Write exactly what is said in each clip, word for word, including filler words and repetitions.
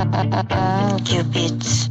Cupids.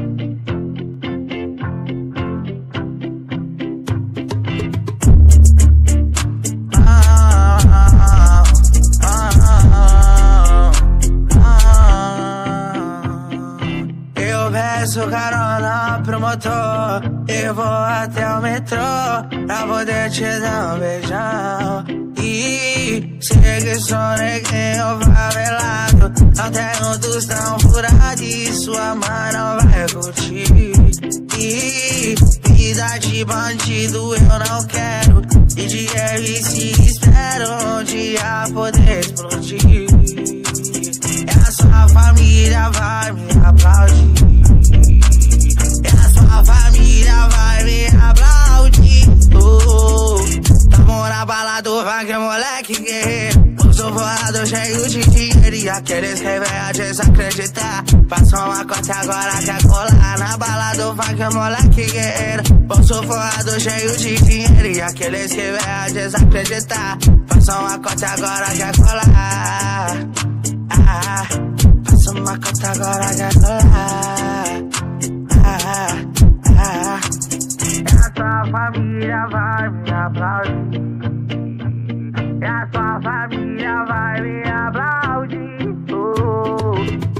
Eu peço carona pro motor, eu vou até o metrô pra poder te dar um beijão. E segue só neguinho favelado, não tenho tostão furado e sua mãe não vai curtir. E vida de bandido eu não quero, e de R C espero um dia poder explodir. E a sua família vai me aplaudir, e a sua família vai me aplaudir. Oh, tamo na balada, vai que moleque guerreiro. Eu sou voado cheio de dinheiro e aqueles que vêm a desacreditar. Passou uma cota agora quer colar na balada, vai que moleque guerreiro. Eu sou voado cheio de dinheiro e aqueles que vêm a desacreditar. Passou uma cota agora quer colar. Ah, passou uma cota agora quer colar. Ah, ah, e a sua família vai me aplaudir, e a sua família vai me aplaudir. Oh.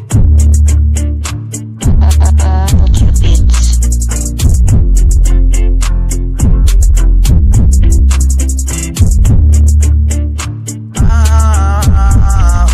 Cupids. Ah, ah,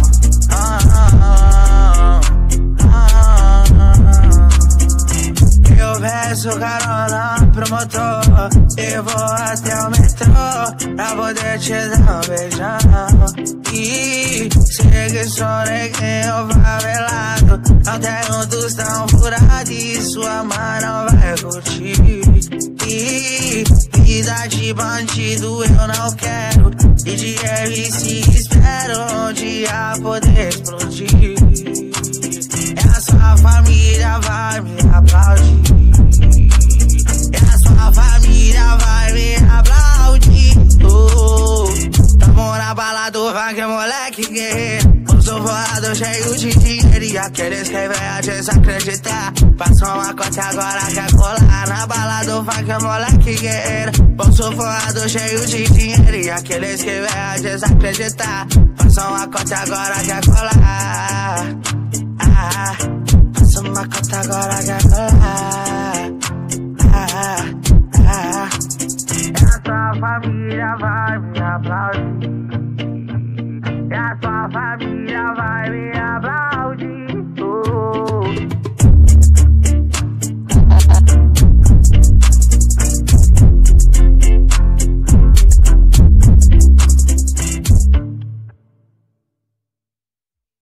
ah, ah, ah. Eu peço carona pro motor, eu vou até o metrô pra poder te dar um beijão. E segue só neguinho favelado, não tenho tostão furado e sua mãe não vai curtir. E vida de bandido eu não quero, e de R C espero um dia poder explodir. E a sua família vai me aplaudir, e a sua família vai me aplaudir. Oh, tamo na balada, vai que moleque guerreiro. Eu sou voado cheio de dinheiro e aqueles que vêm a desacreditar. Passou uma cota agora quer colar na balada, vai que moleque guerreiro. Eu sou voado cheio de dinheiro e aqueles que vêm a desacreditar. Passou uma cota agora quer colar. Ah, passou uma cota agora quer colar. Ah, ah, e a sua família vai me aplaudir, e a sua família vai